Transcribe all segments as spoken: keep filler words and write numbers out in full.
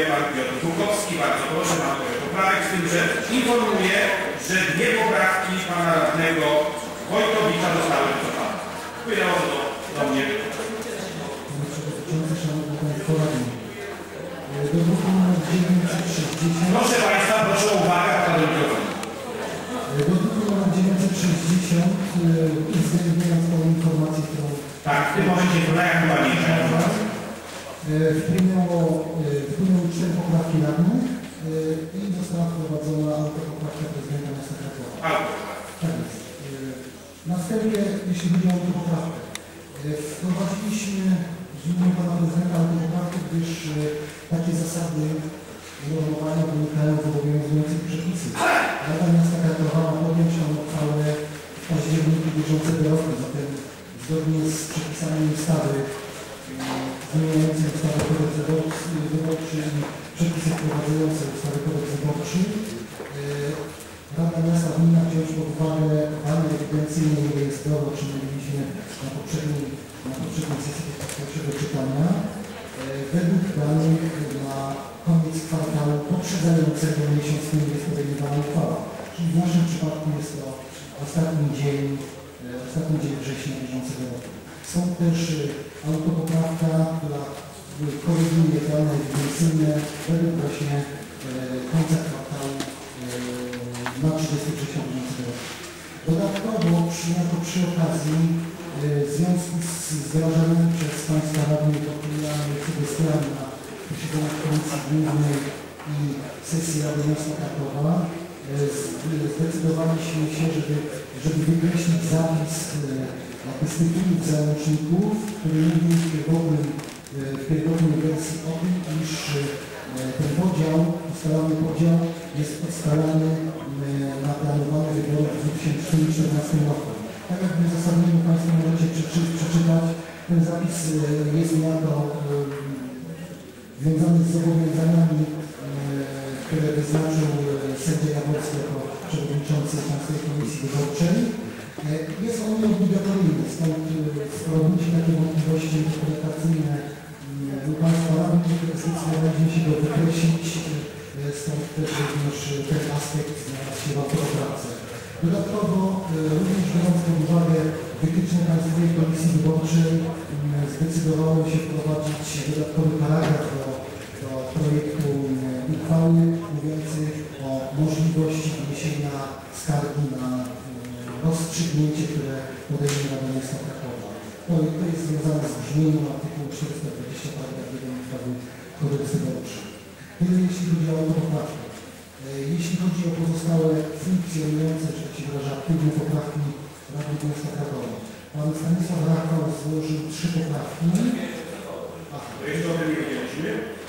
pan Piotr Żółkowski. Bardzo proszę, mam trochę poprawek, z tym, że informuję, że dwie poprawki pana radnego Wojtowicza zostały wycofane. Płynęło to do mnie. Proszę państwa, proszę o uwagę, a pan mikrofon. Do druku numer dziewięćset sześćdziesiąt uwzględniając tą informację, którą... Tak, w tym momencie to najaktualniejsza informacja. Wpłynęło, wpłynęły cztery poprawki radnych i została wprowadzona autopoprawka prezydenta miasta Krakowa. Tak jest. Następnie, jeśli chodzi o autopoprawkę, wprowadziliśmy w imieniu pana prezydenta autopoprawkę, gdyż takie zasady unormowania wynikają z obowiązujących przepisów. Rada Miasta Krakowa ma podjąć tą uchwałę w październiku bieżącego roku, zatem zgodnie z przepisami ustawy zmieniającej ustawę kodeks wyborczy i przepisy wprowadzające ustawę kodeks wyborczy, Rada Miasta winna wziąć pod uwagę dane ewidencyjne i rejestrowe, o czym mówiliśmy na poprzedniej, na poprzedniej sesji pierwszego czytania. Według danych na koniec kwartału poprzedzającego miesiąc, w którym jest podejmowana uchwała. Czyli w naszym przypadku jest to ostatni dzień, ostatni dzień września bieżącego roku. Są też autopoprawka, która koryguje dane ewidencyjne według właśnie końca kwartału na trzydziestego września bieżącego roku. Dodatkowo przy, jako przy okazji w związku z wdrażanymi przez Państwa radnych opiniami sugestiami na posiedzeniach Komisji Głównej i sesji Rady Miasta Krakowa zdecydowaliśmy się, żeby, żeby wykreślić zapis jakby z tytułów załączników, który mówił w pierwotnej, w pierwotnej wersji o tym, iż ten podział, ustalany podział jest ustalany na planowane wybory w dwa tysiące czternastym roku. Tak jak w uzasadnieniu Państwo możecie przeczytać, ten zapis jest niejako związany z zobowiązaniami, które wyznaczył sędzia Jaworski jako przewodniczący Państwowej Komisji Wyborczej. Jest on nieobligatoryjny, stąd skoro budzi takie wątpliwości interpretacyjne u Państwa radnych, zdecydowaliśmy się go wykreślić, stąd też również ten aspekt znalazł się w autopoprawce. Dodatkowo, również biorąc pod uwagę wytyczne Państwowej Komisji Wyborczej, zdecydowano się wprowadzić dodatkowy paragraf do, do projektu uchwały mówiący o możliwości wniesienia skargi na rozstrzygnięcie, które podejmie Rada Miasta Krakowa. To, to jest związane z brzmieniem artykułu czterysta dwadzieścia paragraf jeden uchwały kodeks wyborczy. Tyle jeśli chodzi o autopoprawkę. Jeśli chodzi o pozostałe funkcjonujące, czy jak się wyraża, aktywne poprawki Rady Miasta Krakowa. Pan Stanisław Rachał złożył trzy poprawki. To jeszcze o tym nie wiedzieliśmy.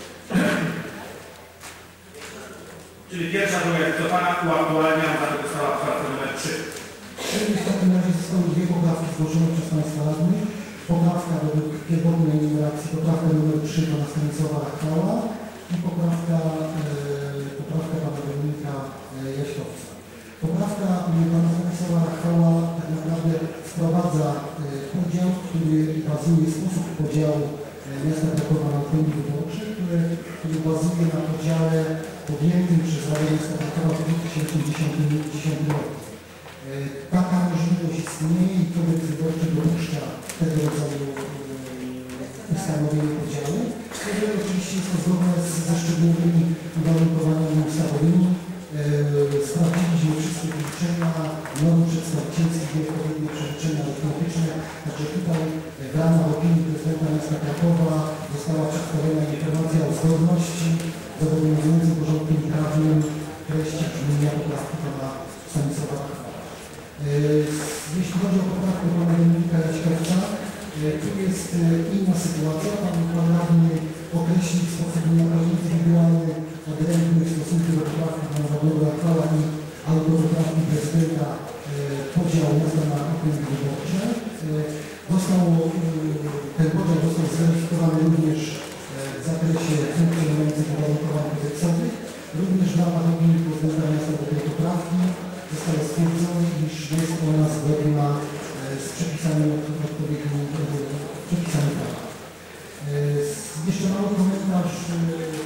Czyli pierwsza była jak to Pana uaktualnia, a zatem została poprawka numer trzy. W takim razie zostały dwie poprawki złożone przez Państwa radnych. Poprawka według pierwotnej numeracji, poprawka numer trzy Pana Stanisława Rachała i poprawka, e, poprawka Pana Dominika Jaśkowca. Poprawka Pana Stanisława Rachała tak naprawdę wprowadza e, podział, który bazuje, sposób podziału e, miasta Krakowa na okręgi wyborcze, który, który bazuje na podziale podjętym przez Radę Miasta Krakowa w dwa tysiące dziesiątym roku. Taka możliwość istnieje i kodeks wyborczy dopuszcza tego rodzaju ustanowienie podziału. Jeżeli oczywiście jest to zgodne ze szczególnymi uwarunkowaniami ustawowymi, sprawdziliśmy wszystkie wyliczenia, norm przedstawicielskich i odpowiednie przeliczenia arytmetyczne. Także tutaj w ramach opinii prezydenta miasta Krakowa została przedstawiona informacja o zgodności z obowiązującym porządkiem prawnym treści brzmienia poprawki pana Stanisława Rachała. Jeśli chodzi o poprawkę pana Dominika Jaśkowca, tu jest inna sytuacja. Pan pan radny określił w sposób niejako indywidualny, odrębny w stosunku do poprawki pana Władysława Rachała i autopoprawki prezydenta podział miasta na okręgi wyborcze. Został, ten podział został zweryfikowany również w zakresie funkcjonujących uwarunkowań kodeksowych. Również w ramach opinii prezydenta miasta do tej poprawki zostało stwierdzone, iż jest ona zgodna z przepisami odpowiednimi przepisami prawa. Jeszcze mały komentarz z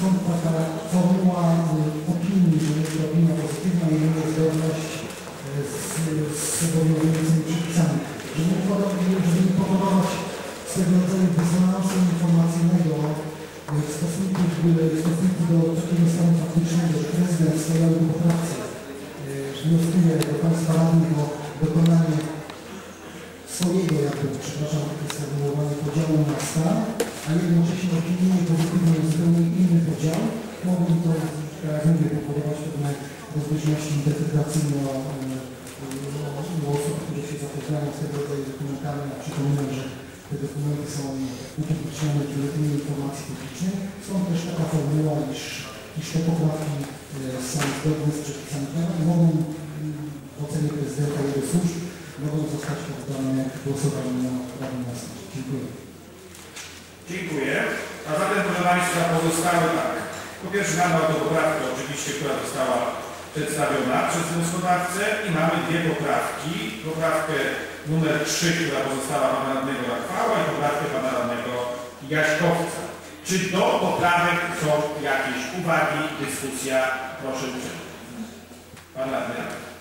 Stąd taka formuła opinii, że jest to opinia pozytywna i niezgodność z, z obowiązującymi przepisami. Żeby nie powodować swego rodzaju dysonansu informacyjnego w stosunku, w stosunku do takiego stanu faktycznego, że prezydent w swojej poprawce wnioskuje do Państwa radnych o dokonanie swojego, jakby, przepraszam, takie sformułowanie podziału miasta, a jednocześnie opiniuje pozytywnie zupełnie inny podział, mogłoby to, jak mówię, powodować pewne rozbieżności interpretacyjne o, o osób, które się zapoznają z tego rodzaju dokumentami. Ja przypominam, że te dokumenty są upublicznione w Biuletynie Informacji Publicznej. Stąd też taka formuła, iż, iż te poprawki są zgodne z przepisami prawa i mogą w ocenie prezydenta i jego służb mogą zostać poddane głosowaniu na Radzie Miasta. Dziękuję. Dziękuję. A zatem, proszę Państwa, pozostały tak. Po pierwsze mamy autopoprawkę oczywiście, która została przedstawiona przez wnioskodawcę i mamy dwie poprawki. Poprawkę numer trzy, która pozostała pana radnego Rachwała i poprawkę pana radnego Jaśkowca. Czy do poprawek są jakieś uwagi, dyskusja? Proszę uprzejmie. Pan radny.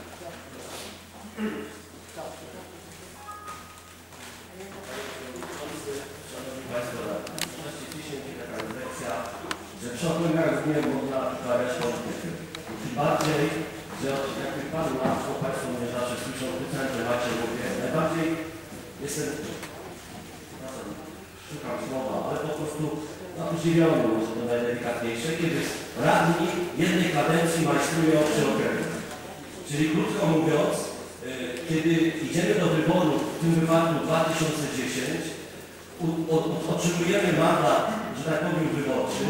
Szanowni Państwo, wcześniej taka refleksja, że w szoplinach nie można uprawiać polityki. Tym bardziej, że jak wypadł na to Państwo mnie zawsze słyszą w tym temacie, mówię, najbardziej jestem, szukam słowa, ale po prostu no, zdziwiony, może to najdelikatniejsze, kiedy radni jednej kadencji majstrują przy okręgu. Czyli krótko mówiąc, kiedy idziemy do wyborów, w tym wypadku dwa tysiące dziesięć, otrzymujemy mandat, że tak powiem, wyborczy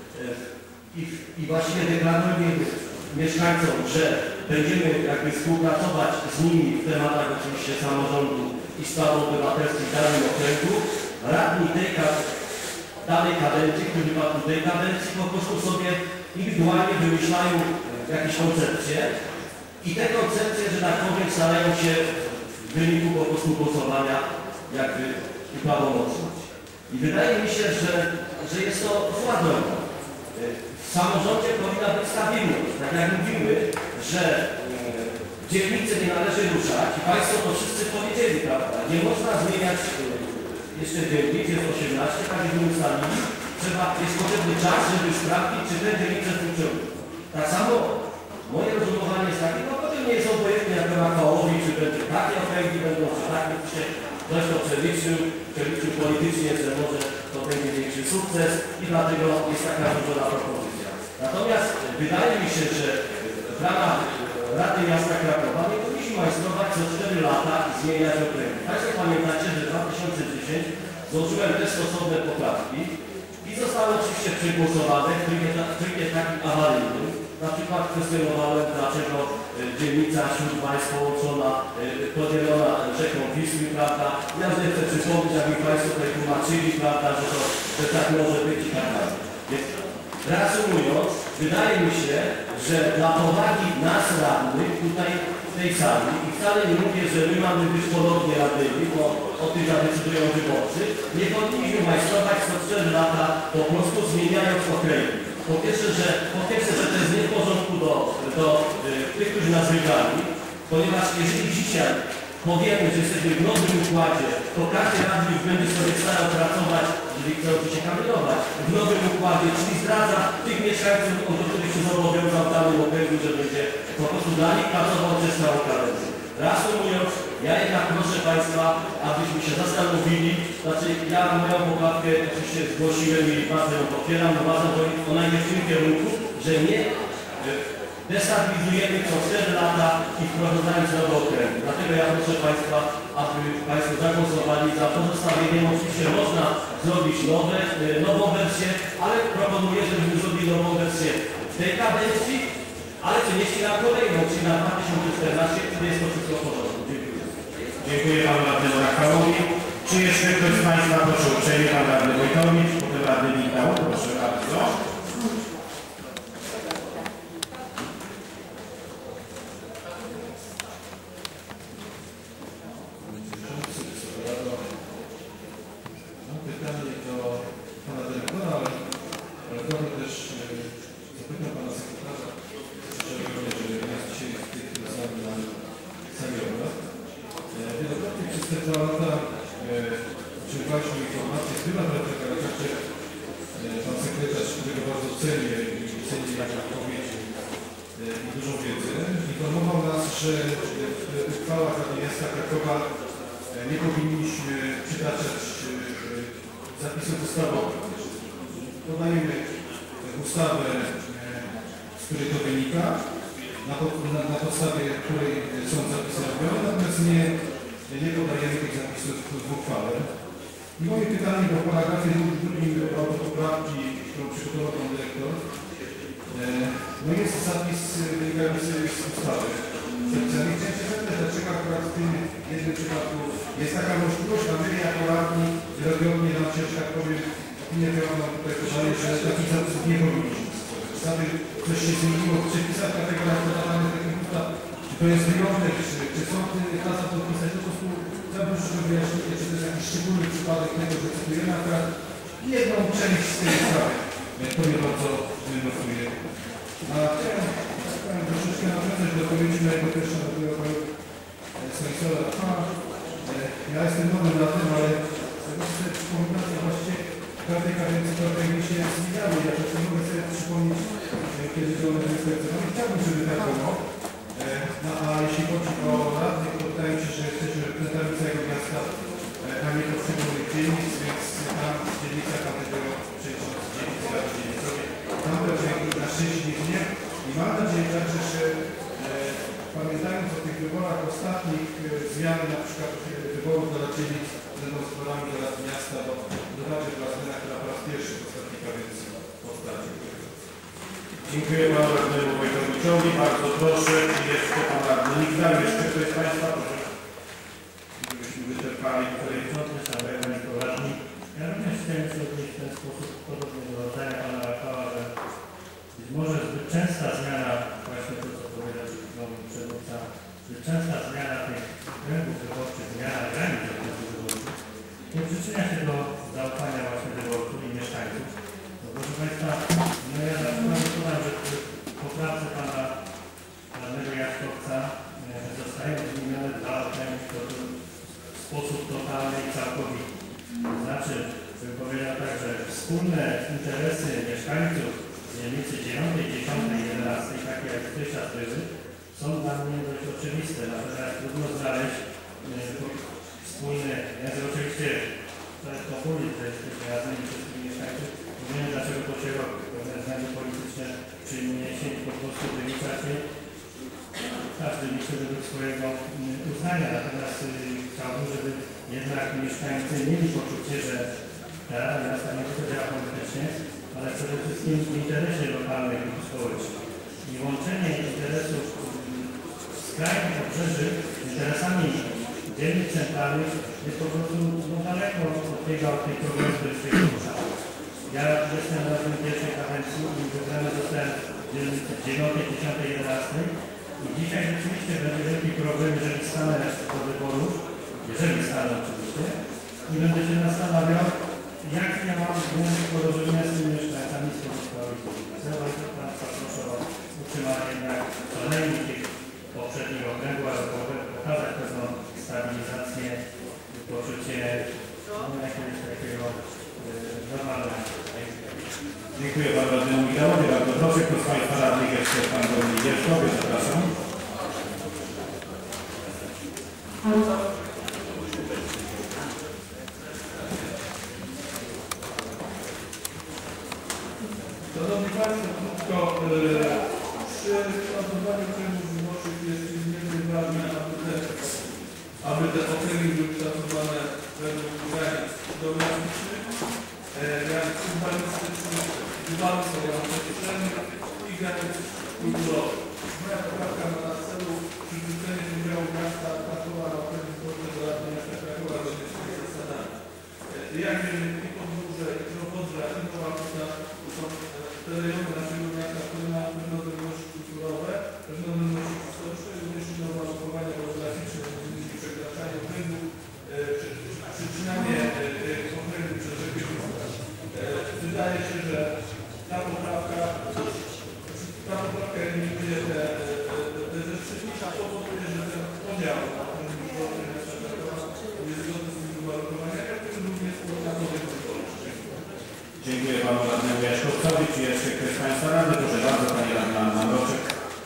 i, i właściwie deklarujemy mieszkańcom, że będziemy jakby współpracować z nimi w tematach oczywiście samorządu i spraw obywatelskich w danym okręgu. Radni tej danej kadencji, w tym wypadku tej kadencji, po prostu sobie indywidualnie wymyślają jakieś koncepcje i te koncepcje, że tak powiem, starają się w wyniku po prostu głosowania jakby uprawomocnić. I wydaje mi się, że, że jest to zła droga. W samorządzie powinna być stabilność. Tak jak mówimy, że w dzielnicy nie należy ruszać i Państwo to wszyscy powiedzieli, prawda? Nie można zmieniać jeszcze dzielnic, jest osiemnaście, tak jak my ustalili. Trzeba, jest potrzebny czas, żeby sprawdzić, czy te dzielnice funkcjonują. Tak samo moje rozumowanie jest takie, no potem nie jest obojętne jak na Kołowi, czy będzie takie okręgi będą, czy takie, ktoś to przeliczył, przeliczył politycznie, że może to będzie większy sukces i dlatego jest taka złożona propozycja. Natomiast wydaje mi się, że w ramach Rady Miasta Krakowa nie powinniśmy majstrować co cztery lata i zmieniać okręgi. Państwo pamiętacie, że w dwa tysiące dziesiątym złożyłem też stosowne poprawki i zostały oczywiście przegłosowane w trybie, w trybie takim awaryjnym. Na przykład kwestionowałem, dlaczego dzielnica Śródmańsk połączona, podzielona rzeką Wisły, prawda? Ja nie chcę przypomnieć, jak mi Państwo tutaj tłumaczyli, prawda, że, to, że tak może być i tak dalej. Więc reasumując, wydaje mi się, że dla powagi nas radnych tutaj w tej sali i wcale nie mówię, że my mamy być podobnie radnymi, bo o tym zadecydują wyborcy, nie powinniśmy majstrować co cztery lata po prostu zmieniając okręgi. Po pierwsze, że, po pierwsze, że to jest nie w porządku do, do y, tych, którzy nas wybrali, ponieważ jeżeli dzisiaj powiemy, że jesteśmy w nowym układzie, to każdy radny będzie sobie starał pracować, jeżeli chce się kandydować, w nowym układzie, czyli zdradza tych mieszkańców, o których się zobowiązał w danym okręgu, że będzie po prostu dla nich pracował przez całą kadencję. Reasumując, ja jednak proszę Państwa, abyśmy się zastanowili, znaczy ja moją poprawkę oczywiście zgłosiłem i bardzo ją popieram, uważam, że ona idzie w tym kierunku, że nie destabilizujemy co cztery lata i wprowadzając nowe okręgi. Dlatego ja proszę Państwa, aby Państwo zagłosowali za pozostawieniem. Oczywiście można zrobić nowe, nową wersję, ale proponuję, żebyśmy zrobili nową wersję w tej kadencji, ale przenieśli na kolejną, czyli na dwa tysiące czternastym, kiedy jest to wszystko w porządku. Dziękuję. Dziękuję Panu radnemu Rachałowi. Czy jeszcze ktoś z Państwa, proszę uprzejmie, Pan radny Wojtowicz, potem radny Michał, proszę bardzo. Mam pytanie do Pana Dyrektora, ale też e, zapytam pana sekretarza, że jest dzisiaj w tej chwili sami na sali obrad. Wielokrotnie przez te dwa lata otrzymywaliśmy informacje z biblioteki, ale także pan sekretarz, którego bardzo cenię i cenię jak odpowiedzi i dużą wiedzę, informował nas, że w uchwałach Rady Miasta Krakowa nie powinniśmy przytaczać zapisów ustawowych. Podajemy ustawę, z której to wynika, na, na, na podstawie której są zapisy robione, natomiast nie, nie podajemy tych zapisów w uchwale. I moje pytanie do paragrafie drugim autopoprawki, którą przygotował pan dyrektor. No jest zapis wynikający z ustawy. Chciałem się zapytać, dlaczego akurat w tym jednym przypadku jest taka możliwość, a my jako radni wielokrotnie nam się, że tak powiem, opinia prawna tutaj podaje, że takich zapisów nie powinniśmy. Zatem coś się zmieniło w przepisach, dlatego na podawany takich ustaw, czy to jest wyjątek, czy, czy sąd kazał to wpisać, po prostu chciałbym, żeby wyjaśnić, czy to jest jakiś szczególny przypadek tego, że cytujemy akurat jedną część z tej sprawy. To mnie bardzo denerwuje. A chciałem, chciałem troszeczkę nawiązać do odpowiedzi mojego pierwszego panu Stanisława Rafała. Ja jestem nowym na tym, ale z tego co sobie przypominam, to właściwie w każdej kadencji trochę mi się zmieniały. Ja też nie mogę sobie przypomnieć, kiedy to one były. Chciałbym, żeby tak było. No a jeśli chodzi o radnych, to wydaje mi się, że jesteśmy reprezentantami całego miasta, a nie poszczególnych dzielnic, więc tam dzielnica, tam tego przejść dzielnicy, tam dzielnicowie, tam będzie na szczęście nie. I mam nadzieję także, że e, pamiętając o tych wyborach ostatnich, e, zmiany na przykład e, wyborów do rad dzielnic będą z wyborami do rad miasta, do, do Rady Własnej, która po raz pierwszy w ostatniej kadencji powstała. Dziękuję panu radnemu Wojtowiczowi. Bardzo proszę, jeszcze pan radny Nigdal, jeszcze ktoś z państwa, proszę, żebyśmy wyczerpali tutaj. Ja również chciałem się odnieść w ten sposób podobnie do zdania pana Rafała, że być może zbyt częsta zmiana, właśnie to co powiedział nowy przewodnicząca, zbyt częsta zmiana tych okręgów wyborczych, zmiana granic okręgów wyborczych nie przyczynia się do zaufania właśnie wyborców i mieszkańców. No, proszę państwa, no ja na przykład podam, że w poprawce pana radnego Jaskowca zostają zmienione dwa okręgi w sposób totalny i całkowity. To znaczy, bym powiedział tak, że wspólne interesy mieszkańców z dzielnicy dziewiątej, dziesiątej, jedenastej, takie jak dotychczas były, są dla mnie dość oczywiste. Natomiast trudno znaleźć e, wspólne, więc oczywiście to jest populizm, że jesteśmy razem i wszystkich mieszkańców. Nie wiem, dlaczego to się robi. Pewne względy polityczne, czy nie się po prostu wylicza się. Każdy liczy według swojego uznania. Natomiast y, chciałbym, żeby jednak mieszkańcy mieli poczucie, że Rada Miasta nie tylko działa politycznie, ale przede wszystkim w interesie lokalnych i społecznych. I łączenie interesów skrajnych obrzeży z interesami dzielnic centralnych jest po prostu no, daleko od tego, od tej problemu, który się porusza. Ja jestem razem pierwszej kadencji i wybrany zostałem w dzielnicy dziewiątej, dziesiątej, jedenastej. I dzisiaj rzeczywiście będzie wielki problem, jeżeli stanę do wyborów, jeżeli stanę oczywiście, i będę się zastanawiał, jak ja mam względy porozumienia z tymi mieszkańcami z pozostałych dzielnic. Ja bardzo Państwa proszę o utrzymanie jednak kolejnych tych poprzednich okręgów, ale pokazać pewną stabilizację, poczucie no, jakiegoś takiego yy, normalnego. Dziękuję panu radnemu Migdalowi. Bardzo proszę, kto z państwa radnych jeszcze pan Dominik Jeszkowy, zapraszam. Szanowni Państwo, krótko, przy szacowaniu okręgów wyborczych jest niezwykle ważne, aby te, aby te okręgi były szacowane według granic geograficznych, granic urbanistycznych, dywansu przestrzennych i granic kulturowych. Moja poprawka ma na celu przywrócenie udziału miasta Krakowa na okręgu wyborcze do Rady Miasta Krakowa zgodnie z tymi zasadami. Jak wiemy, i Podgórze, i Krowodrze, i Nowakosa są te rejony naszego miasta, które mają pewne zdolności kulturowe, pewne zdolności historyczne, również do uwarunkowania geograficzne, m.in. przekraczanie okręgu, przyczynanie okręgu przez rzekę. Wydaje się, że ta poprawka czy jeszcze ktoś z Państwa radny? Proszę bardzo, Pani Radna Anna Mroczek.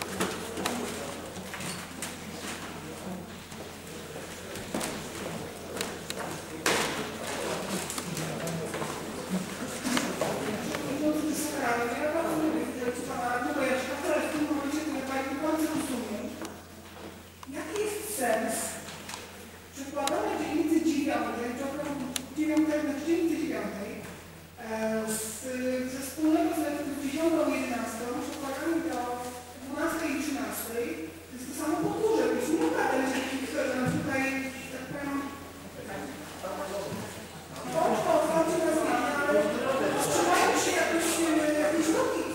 Jaki jest sens przekładania dzielnicy dziewiątej, dziewiątej, znaczy dzielnicy dziewiątej z, ze wspólnego związku z dziesiątą i jedenastą, przekładamy do dwunastej i trzynastej. To jest to samo podwórze, więc nie układać takich tutaj, tak powiem, bądź po otwarciu na zmianę, ale wstrzymają się jakoś, jakieś logiki.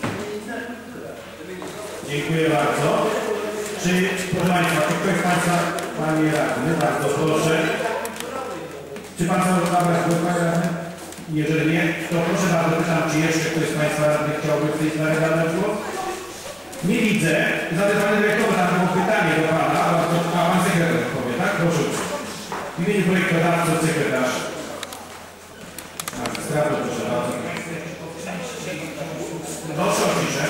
Dziękuję bardzo. Czy, proszę Państwa, czy ktoś z Państwa, Panie Radny, bardzo proszę. Czy Pan sam zabrać głos, Panie Radny? Jeżeli nie, to proszę bardzo, pytam, czy jeszcze ktoś z Państwa radnych chciałby w tej sprawie zabrać głos? Nie widzę. Zatem, Panie Dyrektorze, tam było pytanie do Pana, a, a Pan sekretarz odpowie, tak? Proszę. W imieniu projektodawcy sekretarz. Magistratu, proszę bardzo. Proszę o ciszę.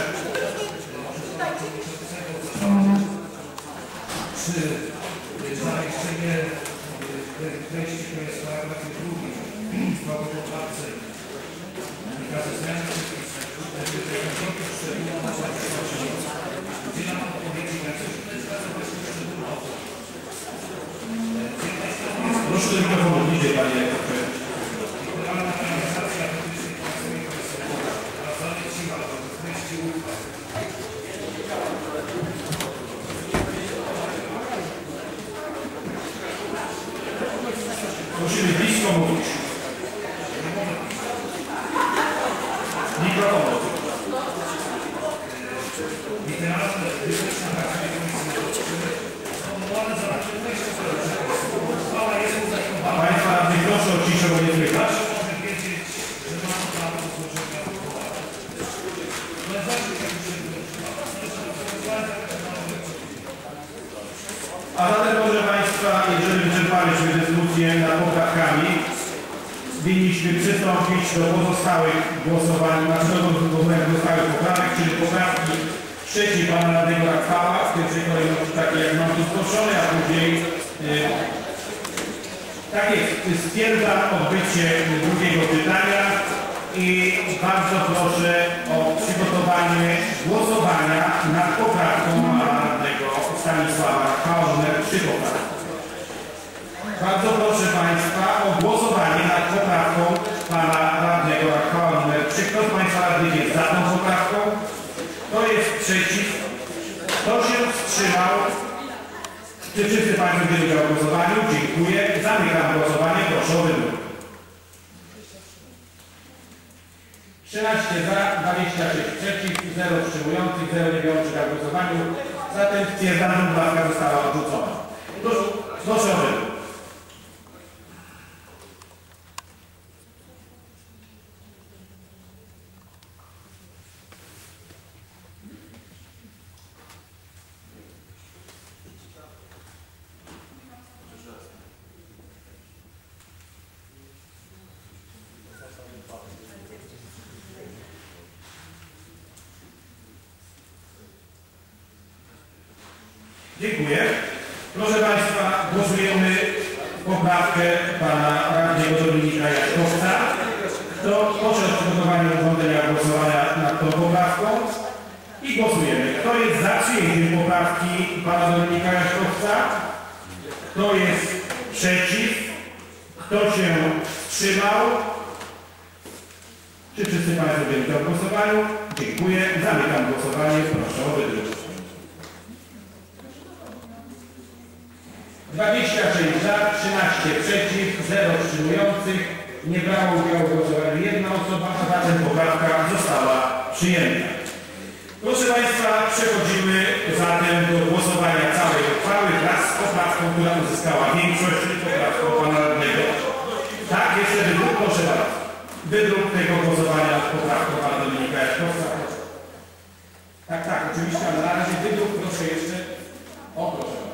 Czy zamieszczenie treści, to jest paragrafie drugi w poprawce wynika ze zmiany przepisów, udzielam odpowiedzi na coś, Proszę do mikrofonu bliżej, Panie. Integralna realizacja wytycznych Państwowej Komisji oraz zaleciła do treści uchwał. Musimy blisko mówić. Mikrofon. Literalne wytyczne Państwowej Komisji sformułowane za raczej treści uchwała jest uzasadniona. Państwa radni, proszę o ciszę, bo nie słychać. Może wiedzieć, że mamy prawo do złożenia uchwały. Ale zawsze jak się A zatem, proszę Państwa, jeżeli wyczerpaliśmy dyskusję nad poprawkami, winniśmy przystąpić do pozostałych głosowań, znaczy do głosowania pozostałych poprawek, czyli poprawki trzeciej Pana Radnego Rafała, w pierwszej kolejności takie jak mam tu zgłoszone, a później yy, tak jest, stwierdzam odbycie drugiego czytania i bardzo proszę o przygotowanie głosowania nad poprawką Pana Radnego Stanisława Rafała numer trzy poprawki. Bardzo proszę Państwa o głosowanie nad poprawką Pana Radnego Rafała numer trzy. Kto z Państwa radnych jest za tą poprawką? Kto jest przeciw? Kto się wstrzymał? Czy wszyscy Państwo wzięli udział w głosowaniu? Dziękuję. Zamykam głosowanie. Proszę o wybór. trzynaście za, dwadzieścia sześć przeciw, zero wstrzymujących, zero nie biorących udziału w głosowaniu. Zatem stwierdzam, że poprawka została odrzucona. Proszę, proszę o wybór. Dziękuję. Proszę Państwa, głosujemy poprawkę Pana Radnego Dominika Jaśkowca. Kto proszę o przygotowanie urządzenia głosowania nad tą poprawką i głosujemy. Kto jest za przyjęciem poprawki Pana Dominika Jaśkowca? Kto jest przeciw? Kto się wstrzymał? Czy wszyscy Państwo wzięli udział w głosowaniu? Dziękuję. Zamykam głosowanie. Proszę o wydruk. dwadzieścia sześć za, trzynaście przeciw, zero wstrzymujących. Nie brało udziału w głosowaniu jedna osoba, a zatem poprawka została przyjęta. Proszę Państwa, przechodzimy zatem do głosowania całej uchwały wraz z poprawką, która uzyskała większość, czyli poprawką Pana Radnego. Tak, jeszcze wydruk, proszę bardzo. Wydruk tego głosowania z poprawką Pana Dominika Jaśkowca. Tak, tak, oczywiście, ale na razie wydruk, proszę jeszcze. O, proszę bardzo.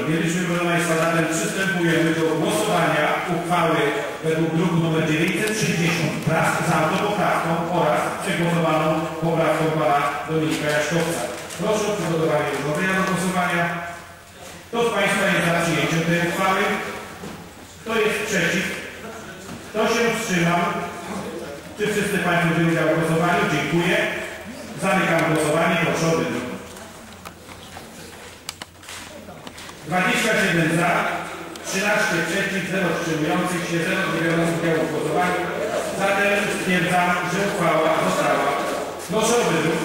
Mieliśmy, proszę Państwa, zatem przystępujemy do głosowania uchwały według druku nr dziewięćset sześćdziesiąt wraz z autopoprawką oraz przegłosowaną poprawką pana Dominika Jaśkowca. Proszę o przygotowanie urządzenia do głosowania. Kto z Państwa jest za przyjęciem tej uchwały? Kto jest przeciw? Kto się wstrzymał? Czy wszyscy Państwo wzięli udział w głosowaniu? Dziękuję. Zamykam głosowanie. Proszę o wybór. dwadzieścia siedem za, trzynaście przeciw, zero wstrzymujących się, zero wybierających udziału w głosowaniu. Zatem stwierdzam, że uchwała została. Proszę o wybór.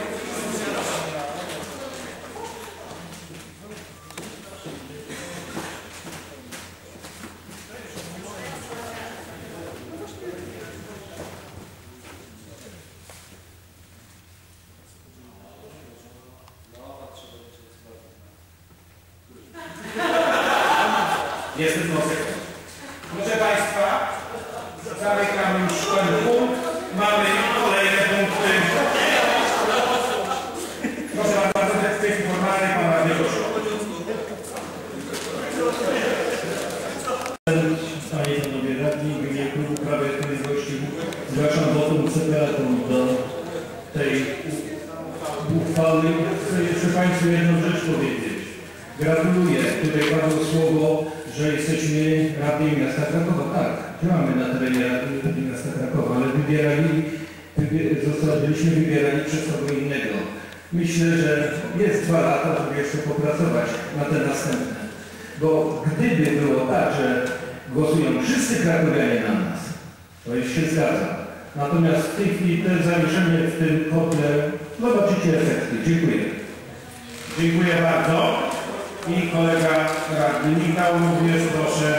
Jest wniosek. Proszę Państwa, zamykam już ten punkt. Mamy kolejne punkty. Proszę bardzo, w kwestii formalnej Pan Radny Kościół. Panie i Panowie Radni, w imieniu Klubu Prawa i Sprawiedliwości zgłaszam wotum separatum do tej uchwały. Chcę jeszcze Państwu jedną rzecz powiedzieć. Gratuluję. Tutaj padło słowo, że jesteśmy radnymi miasta Krakowa. Tak, działamy na terenie Rady Miasta Krakowa, ale wybierali, wybier, byliśmy wybierani przez kogo innego. Myślę, że jest dwa lata, żeby jeszcze popracować na te następne. Bo gdyby było tak, że głosują wszyscy krakowianie na nas, to już się zgadza. Natomiast w tej chwili to zamieszanie w tym kotle, zobaczycie efekty. Dziękuję. Dziękuję bardzo. I kolega radny Michał również, proszę.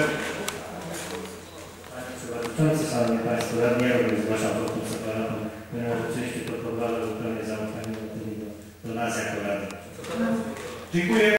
Panie Przewodniczący, Szanowni Państwo, radni, ja również zgłaszam wotum separatum, ponieważ oczywiście to podważa zupełnie zaufanie do, do nas jako rady. Dziękuję.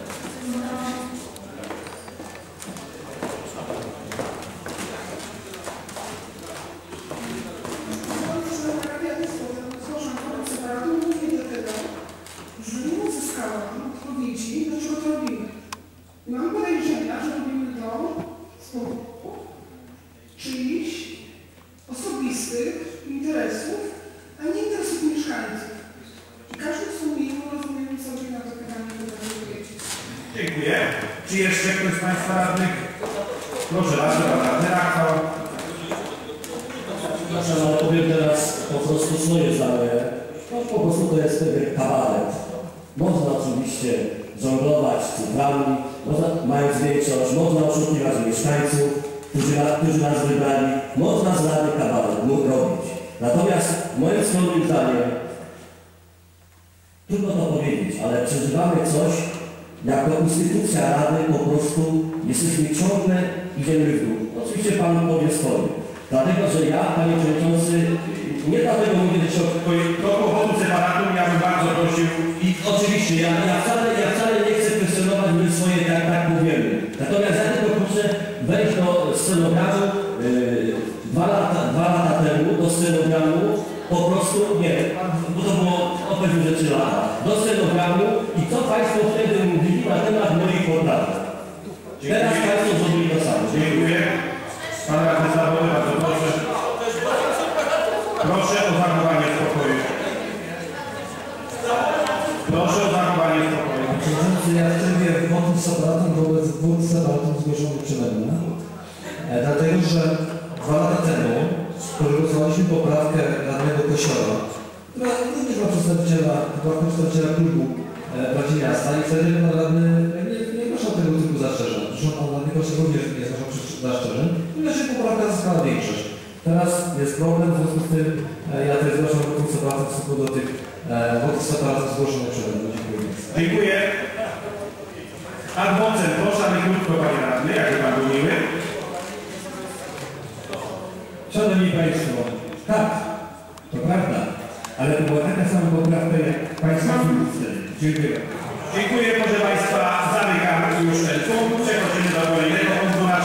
Mam podejrzenia, że robimy to z powodu czyichś osobistych interesów, a nie interesów mieszkańców. I każdy w sumieniu rozumiem sobie na to pytanie, które odpowiedzieć. Dziękuję. Czy jeszcze ktoś z Państwa radnych? Proszę bardzo, Pan Radny Rachał. Przepraszam, ale powiem teraz po prostu swoje zdanie. No po prostu to jest pewien kabaret. Można oczywiście żonglować cyframi, można, mając większość, można oszukiwać mieszkańców, którzy, którzy nas wybrali, można z rady kabaret robić. Natomiast moim skromnym zdaniem, trudno to powiedzieć, ale przeżywamy coś, jako instytucja Rady po prostu jesteśmy ciągle, idziemy w dół. Oczywiście Pan powie swoje. Dlatego, że ja, Panie Przewodniczący, nie dlatego mówię, że Do powodu separatum ja bym bardzo prosił. i oczywiście, ja, ja, wcale, ja wcale nie chcę kwestionować my swoje, jak tak powiemy. Natomiast ja tylko proszę wejść do scenogramu yy, dwa, lata, dwa lata temu, do scenogramu po prostu, nie, bo to było odpowiednio że trzy lata, do scenogramu i co Państwo wtedy mówili na temat moich poprawek. Teraz Państwo zrobili to samo. Dziękuję. Pan Radny Zawody, bardzo proszę. Proszę o zachowanie spokoju. Proszę o zachowanie spokoju. Przewodniczący, ja w trybie wotum separatum wobec dwóch separatów zgłoszonych przeze mnie. E, dlatego, że dwa lata temu przegłosowaliśmy poprawkę radnego Kościoła, która również ma przedstawiciela, była przedstawiciela klubu e, Radzi Miasta i wtedy pan radny nie, nie zgłaszał tego typu zastrzeżeń. Zresztą pan radny Kościoł również nie zgłaszał zastrzeżeń, ponieważ się poprawka zyskała większość. Teraz jest problem, w związku z tym e, ja też zgłaszam wotum separatum w stosunku do tych e, wotum separatum zgłoszonych przeze mnie. Dziękuję. Dziękuję. Adwocem, proszę, ale krótko, Panie Radny, jakby Pan był miły. Szanowni Państwo, tak, to prawda, ale to była taka sama poprawka jak Państwa minister. Dziękuję. Dziękuję, proszę Państwa. Zamykam już ten punkt. Przechodzimy do kolejnego punktu.